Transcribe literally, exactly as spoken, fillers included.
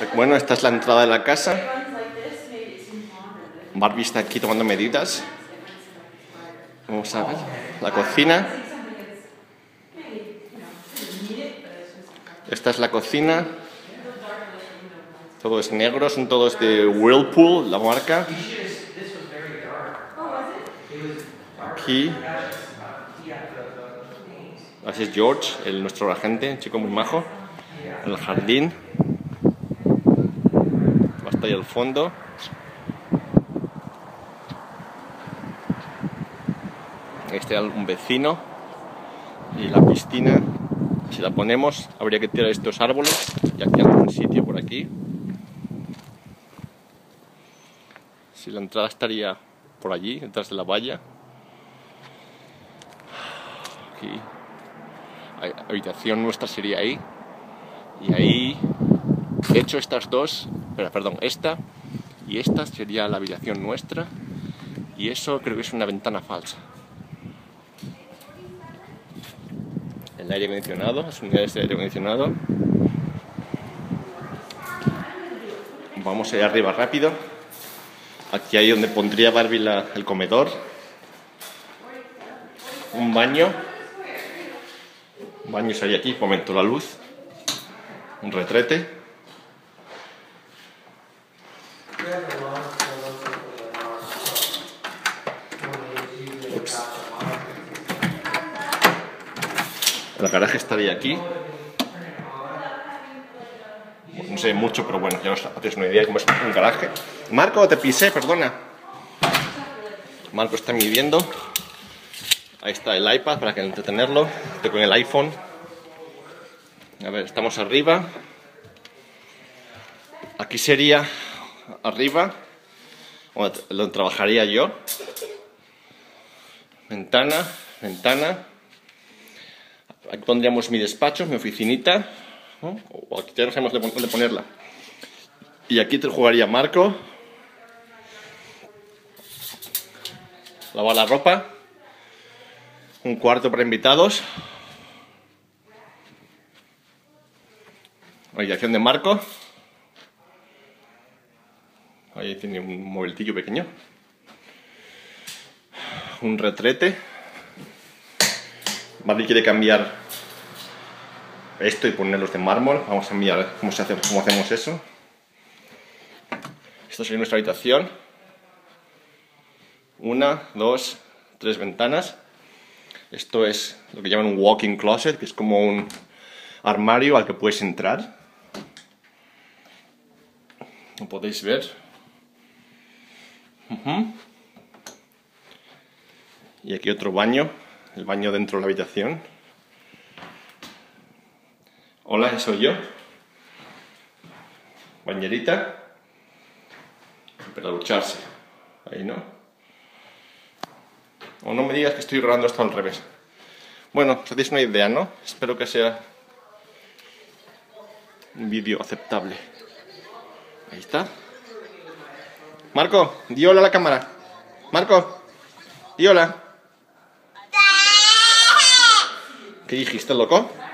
Bueno, esta es la entrada de la casa. Barbie está aquí tomando medidas. Vamos a ver la cocina. Esta es la cocina. Todo es negro, son todos de Whirlpool, la marca. Aquí. Así es George, el, nuestro agente, un chico muy majo. El jardín. Hasta ahí al fondo. Ahí está un vecino. Y la piscina, si la ponemos, habría que tirar estos árboles. Y aquí algún sitio por aquí. Si la entrada estaría por allí, detrás de la valla. Aquí. La habitación nuestra sería ahí. Y ahí, de hecho, estas dos, pero, perdón, esta y esta sería la habitación nuestra. Y eso creo que es una ventana falsa. El aire acondicionado, las unidades de aire acondicionado. Vamos allá arriba rápido. Aquí hay donde pondría Barbie la, el comedor. Un baño. Un baño sería aquí, momento la luz. Un retrete. Ups. El garaje estaría aquí. No sé mucho, pero bueno, ya os hacéis una idea de cómo es un garaje. Marco, te pisé, perdona. Marco está midiendo. Ahí está el iPad para que entretenerlo. Estoy con el iPhone. A ver, estamos arriba. Aquí sería arriba, donde trabajaría yo. Ventana, ventana. Aquí pondríamos mi despacho, mi oficinita. ¿No? O aquí ya no sabemos dónde ponerla. Y aquí te jugaría Marco. Lavar la ropa. Un cuarto para invitados. Habitación de Marco. Ahí tiene un mobilillo pequeño. Un retrete. Barbie quiere cambiar esto y ponerlos de mármol. Vamos a mirar cómo, se hace, cómo hacemos eso. Esta sería nuestra habitación. Una, dos, tres ventanas. Esto es lo que llaman un walk-in closet, que es como un armario al que puedes entrar. Lo podéis ver. Uh-huh. Y aquí otro baño, el baño dentro de la habitación. Hola, soy yo. Bañerita. Para ducharse. Ahí no. O no me digas que estoy grabando esto al revés. Bueno, os hacéis una idea, ¿no? Espero que sea un vídeo aceptable. Ahí está. Marco, di hola a la cámara. Marco, di hola. ¿Qué dijiste, loco?